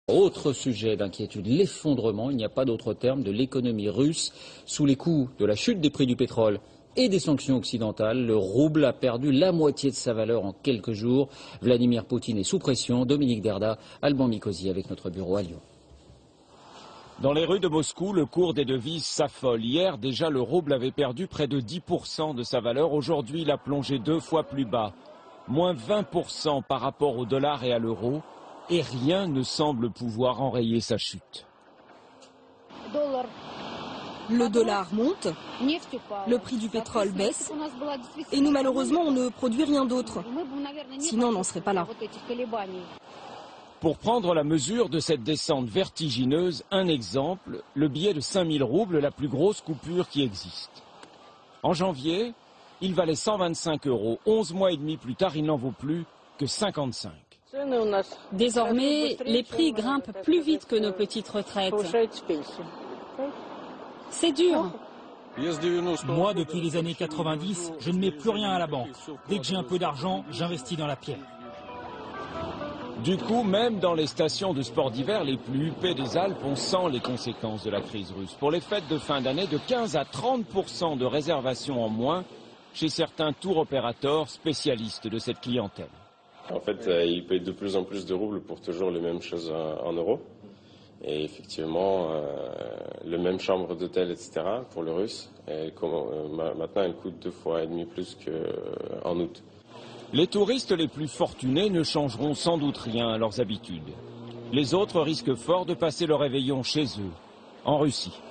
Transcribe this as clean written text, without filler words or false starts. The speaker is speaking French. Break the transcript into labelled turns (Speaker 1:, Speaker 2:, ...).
Speaker 1: Autre sujet d'inquiétude, l'effondrement, il n'y a pas d'autre terme, de l'économie russe. Sous les coups de la chute des prix du pétrole et des sanctions occidentales, le rouble a perdu la moitié de sa valeur en quelques jours. Vladimir Poutine est sous pression. Dominique Derda, Alban Mikosi avec notre bureau à Lyon.
Speaker 2: Dans les rues de Moscou, le cours des devises s'affole. Hier, déjà, le rouble avait perdu près de 10% de sa valeur. Aujourd'hui, il a plongé 2 fois plus bas, moins 20% par rapport au dollar et à l'euro. Et rien ne semble pouvoir enrayer sa chute.
Speaker 3: Le dollar monte, le prix du pétrole baisse, et nous malheureusement on ne produit rien d'autre. Sinon on n'en serait pas là.
Speaker 2: Pour prendre la mesure de cette descente vertigineuse, un exemple, le billet de 5000 roubles, la plus grosse coupure qui existe. En janvier, il valait 125 €. 11 mois et demi plus tard, il n'en vaut plus que 55.
Speaker 4: Désormais, les prix grimpent plus vite que nos petites retraites. C'est dur.
Speaker 5: Moi, depuis les années 90, je ne mets plus rien à la banque. Dès que j'ai un peu d'argent, j'investis dans la pierre.
Speaker 2: Du coup, même dans les stations de sport d'hiver les plus huppées des Alpes, on sent les conséquences de la crise russe. Pour les fêtes de fin d'année, de 15 à 30% de réservations en moins chez certains tour opérateurs spécialistes de cette clientèle.
Speaker 6: En fait, ils payent de plus en plus de roubles pour toujours les mêmes choses en euros. Et effectivement, le même chambre d'hôtel, etc., pour le russe, maintenant, elle coûte 2,5 fois plus qu'en août.
Speaker 2: Les touristes les plus fortunés ne changeront sans doute rien à leurs habitudes. Les autres risquent fort de passer le réveillon chez eux, en Russie.